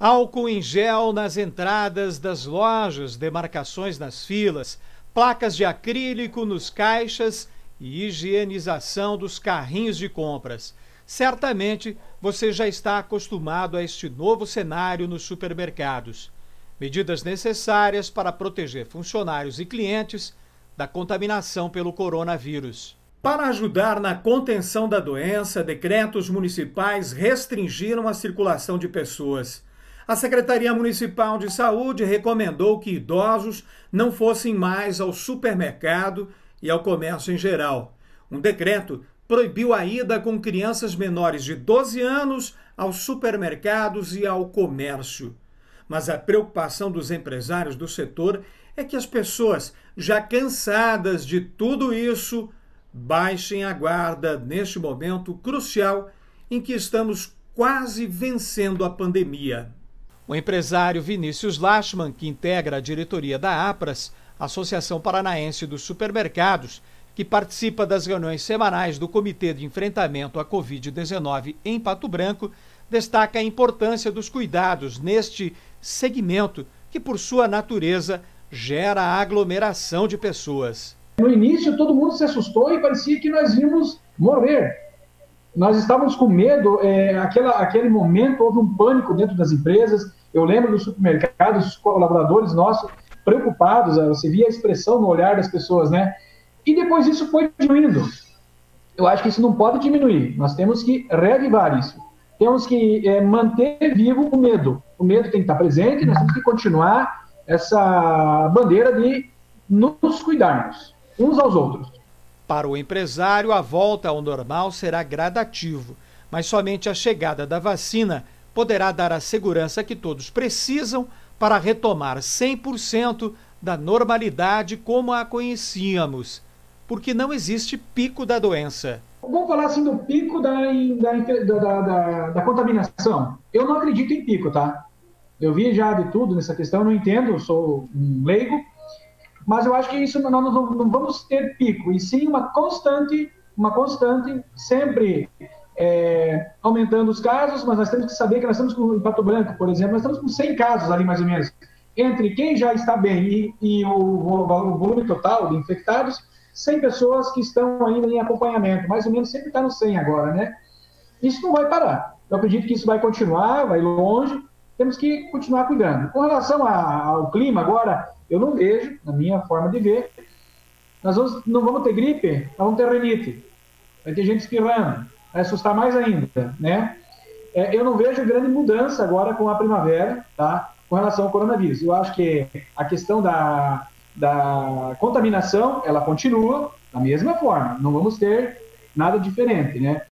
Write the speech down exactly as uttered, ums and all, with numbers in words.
Álcool em gel nas entradas das lojas, demarcações nas filas, placas de acrílico nos caixas e higienização dos carrinhos de compras. Certamente você já está acostumado a este novo cenário nos supermercados. Medidas necessárias para proteger funcionários e clientes da contaminação pelo coronavírus. Para ajudar na contenção da doença, decretos municipais restringiram a circulação de pessoas. A Secretaria Municipal de Saúde recomendou que idosos não fossem mais ao supermercado e ao comércio em geral. Um decreto proibiu a ida com crianças menores de doze anos aos supermercados e ao comércio. Mas a preocupação dos empresários do setor é que as pessoas, já cansadas de tudo isso, baixem a guarda neste momento crucial em que estamos quase vencendo a pandemia. O empresário Vinícius Lachmann, que integra a diretoria da APRAS, Associação Paranaense dos Supermercados, que participa das reuniões semanais do Comitê de Enfrentamento à covid dezenove em Pato Branco, destaca a importância dos cuidados neste segmento que, por sua natureza, gera aglomeração de pessoas. No início, todo mundo se assustou e parecia que nós íamos morrer. Nós estávamos com medo, é, aquela, aquele momento houve um pânico dentro das empresas. Eu lembro dos supermercados, os colaboradores nossos preocupados, você via a expressão no olhar das pessoas, né? E depois isso foi diminuindo. Eu acho que isso não pode diminuir, nós temos que reavivar isso. Temos que é, manter vivo o medo. O medo tem que estar presente, nós temos que continuar essa bandeira de nos cuidarmos uns aos outros. Para o empresário, a volta ao normal será gradativo, mas somente a chegada da vacina poderá dar a segurança que todos precisam para retomar cem por cento da normalidade como a conhecíamos, porque não existe pico da doença. Vamos falar assim do pico da, da, da, da, da contaminação. Eu não acredito em pico, tá? Eu vi já de tudo nessa questão, eu não entendo, eu sou um leigo, mas eu acho que isso nós não, não vamos ter pico, e sim uma constante, uma constante, sempre é, aumentando os casos, mas nós temos que saber que nós estamos com, em Pato Branco, por exemplo, nós estamos com cem casos ali mais ou menos, entre quem já está bem e, e o, o volume total de infectados, cem pessoas que estão ainda em acompanhamento, mais ou menos sempre está no cem agora, né? Isso não vai parar, eu acredito que isso vai continuar, vai longe, temos que continuar cuidando. Com relação a, ao clima agora, eu não vejo, na minha forma de ver, nós vamos, não vamos ter gripe, nós vamos ter rinite, vai ter gente espirrando, vai assustar mais ainda, né? É, eu não vejo grande mudança agora com a primavera, tá? Com relação ao coronavírus. Eu acho que a questão da, da contaminação, ela continua da mesma forma, não vamos ter nada diferente, né?